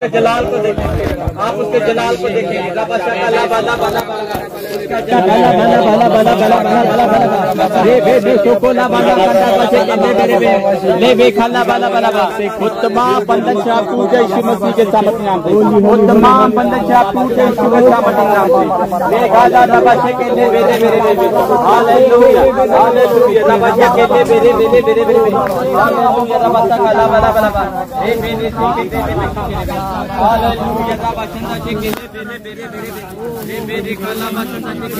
उसके जलाल को देखेंगे, आप उसके जलाल को देखेंगे। उत्तमा बंधन से आप टूट जाए यीशु मसीह के सामर्थ्य नाम से। उत्तमा बंधन से आप टूट जाए यीशु के सामर्थ्य नाम से। हालेलुया हालेलुया रबा के मेरे मेरे मेरे मेरे हालेलुया रबा काला बला बला ए मेरे से के हालेलुया रबा चंदा के मेरे मेरे मेरे मेरे मेरे काला चंदा के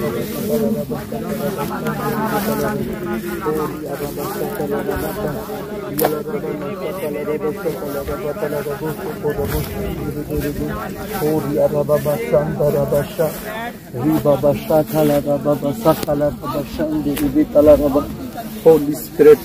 Holy Spirit,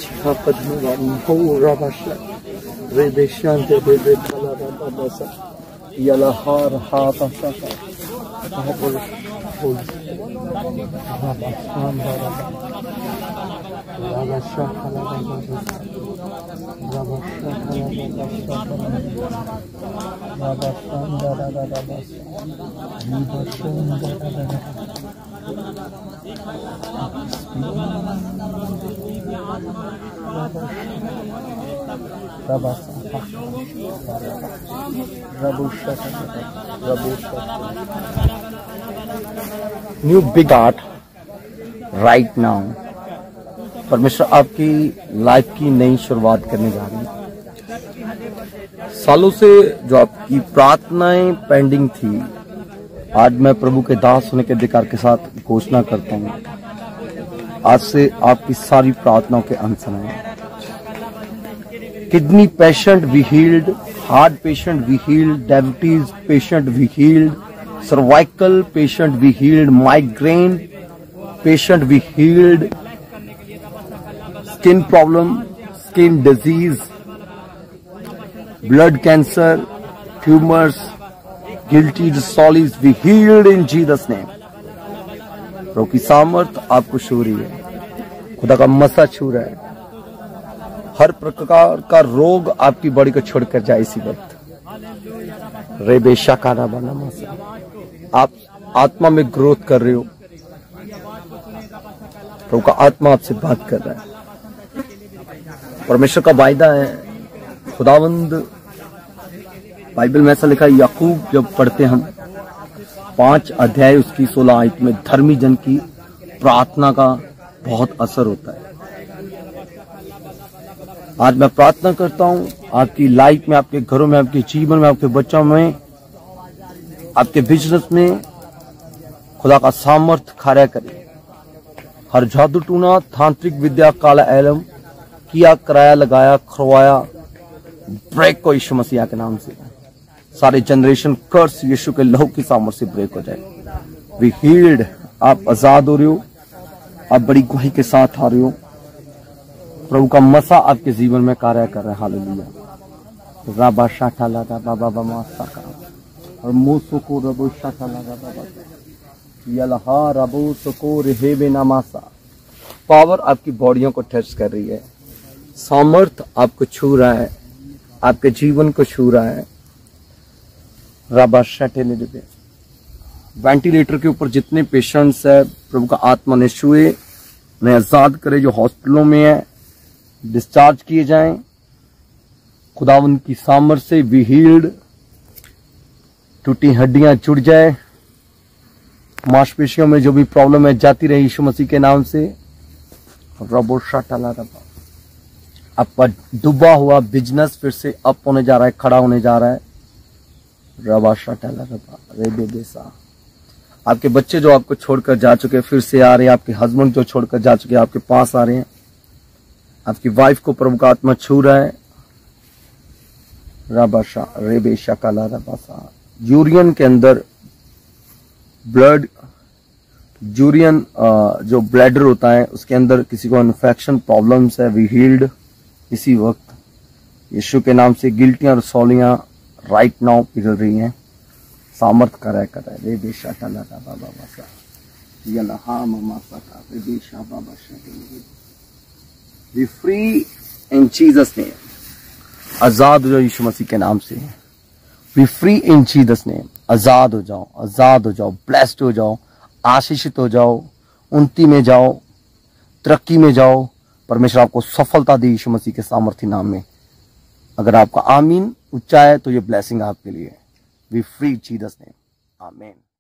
New big art right now. परमेश्वर आपकी लाइफ की नई शुरुआत करने जा रही है। सालों से जो आपकी प्रार्थनाएं पेंडिंग थी, आज मैं प्रभु के दास होने के अधिकार के साथ घोषणा करता हूँ, आज से आपकी सारी प्रार्थनाओं के आंसर हैं। Kidney patient we healed, heart patient we healed, diabetes patient we healed, cervical patient we healed, migraine patient we healed, skin problem, skin disease, blood cancer, tumours, गिल्टी disorders we healed in Jesus name. प्रभु की सामर्थ आपको छू रही है, खुदा का मसा छू रहा है। हर प्रकार का रोग आपकी बॉडी को छोड़कर जाए इसी वक्त। रेबेशा काना बना मसा, आप आत्मा में ग्रोथ कर रहे हो, प्रभु का आत्मा आपसे बात कर रहा है। परमेश्वर का वायदा है, खुदावंद बाइबल में ऐसा लिखा है, याकूब जब पढ़ते हम 5 अध्याय उसकी 16 आयत में, धर्मी जन की प्रार्थना का बहुत असर होता है। आज मैं प्रार्थना करता हूं आपकी लाइफ में, आपके घरों में, आपके जीवन में, आपके बच्चों में, आपके बिजनेस में खुदा का सामर्थ कार्य करे। हर जादू टूना, तांत्रिक विद्या, काला एलम किया, कराया, लगाया, खरवाया, ब्रेक को यीशु मसीह के नाम से। सारे जनरेशन कर्स यीशु के लहू की सामर्थ से ब्रेक हो जाए। वी हील्ड, आप आजाद हो रहे हो, आप बड़ी गुहाई के साथ आ रहे हो। प्रभु का मसा आपके जीवन में कार्य कर रहा है। हालेलुया। राबा शाठा लगा बाबा बमा साका और मोसो को रबो शाठा लगा बाबा यलहा रबो सको रेबे नामासा। पावर आपकी बॉडियों को टच कर रही है, सामर्थ आपको छू रहा है, आपके जीवन को छू रहा है। राबा शाठे ले लेबे। वेंटिलेटर के ऊपर जितने पेशेंट्स है, प्रभु का आत्मा ने छुए, उन्हें आजाद करे। जो हॉस्पिटलों में है, डिस्चार्ज किए जाएं खुदावंद की सामर्थ से। वी हील्ड, टूटी हड्डियां जुड़ जाए, मांसपेशियों में जो भी प्रॉब्लम है जाती रही यीशु मसीह के नाम से। रबो शाटाला रबा, आपका डूबा हुआ बिजनेस फिर से अप होने जा रहा है, खड़ा होने जा रहा है। रबा शाटाला रबा रेबे बेसा। आपके बच्चे जो आपको छोड़कर जा चुके फिर से आ रहे हैं, आपके हस्बैंड जो छोड़कर जा चुके आपके पास आ रहे हैं। आपकी वाइफ को प्रभु का आत्मा छू रहा है। रबाशा रेबे शकाला रबासा। यूरियन के अंदर ब्लड, यूरियन जो ब्लैडर होता है उसके अंदर किसी को इन्फेक्शन प्रॉब्लम्स है, वी हील्ड इसी वक्त यीशु के नाम से। गिल्टियां और सौलियां राइट नाउ पिघल रही हैं, सामर्थ कराया कर रहा है। रेबे शकाला बाबा बासा यलहा ममा सका रेबे शा बाबा शका। Be free in Jesus name। आजाद हो यीशु मसीह के नाम से। Be free in Jesus name. आजाद हो जाओ, आजाद हो जाओ, ब्लेस्ड हो जाओ, आशीषित हो जाओ, उन्नति में जाओ, तरक्की में जाओ। परमेश्वर आपको सफलता दे यीशु मसीह के सामर्थी नाम में। अगर आपका आमीन उच्चा है तो ये ब्लेसिंग आपके लिए। Be free Jesus name. आमीन।